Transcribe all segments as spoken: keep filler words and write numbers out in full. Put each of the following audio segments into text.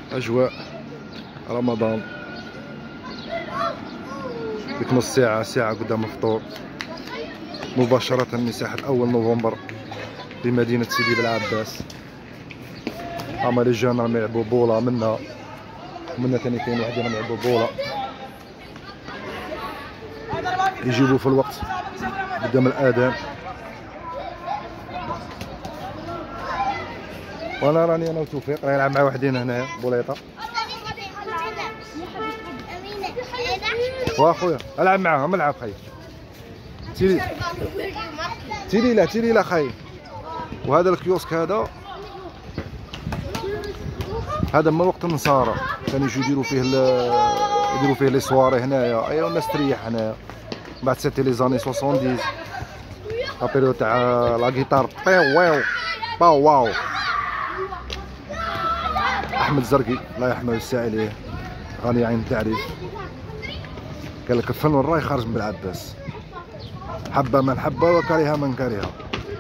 أجواء رمضان، ديك نص ساعة ساعة قدام الفطور، مباشرة من ساحة أول نوفمبر بمدينة سيدي بلعباس. هما لي جون راهم يلعبوا بولا، منا ومنا ثاني كاين واحد راهم يلعبوا بولا، يجيبوا في الوقت قدام الآذان. وانا راني انا وتوفيق راه نلعب مع وحدين هنايا بوليطه. واخويا العب معاهم، العب خيي. تيري تيري لا تيري لا خيي. وهذا الكيوسك هذا هذا من وقت النصارى كانوا يجوا يديروا فيه يديروا فيه لي سواري هنايا. ايوا الناس تريح هنايا. بعد سيتي لي زاني سبعين لا بيريود تاع لا غيتار بيو واو باو واو. احمد زرقي الله يرحمه ويسع عليه، غني عين التعريف، قال لك الفن والراي خارج من بلعباس، حب من حب وكره من كره.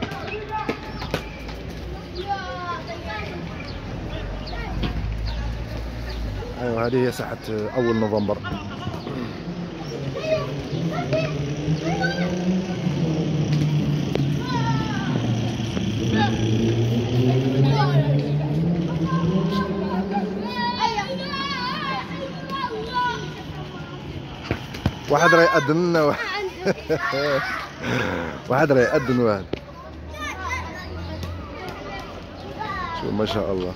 ايوه هذه هي ساحة اول نوفمبر. واحد راه يأذن واحد راه يأذن واحد. شوف ما شاء الله.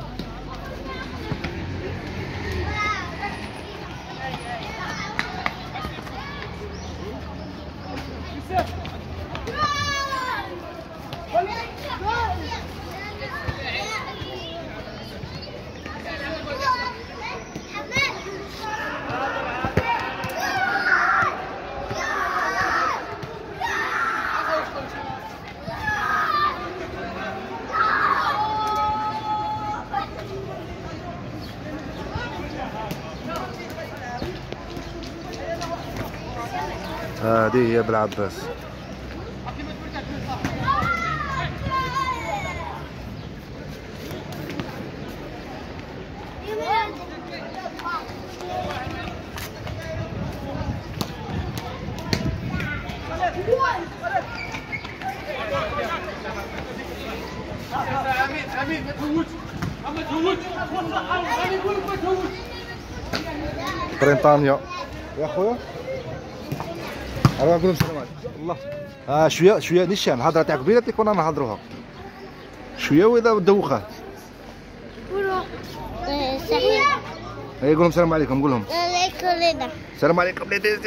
هذه هي بلعباس. امين امين ما تهوتش ما تهوتش غادي نقول لك ما تهوتش. بريطانيا يا خويا انا نقول لهم السلام عليكم. الله اه شويه شويه نيشان الهضره تاع قبيله تكون انا نهضروها شويه واذا دوخه. صحيح. يقول لهم السلام عليكم، قول لهم عليكم. السلام عليكم.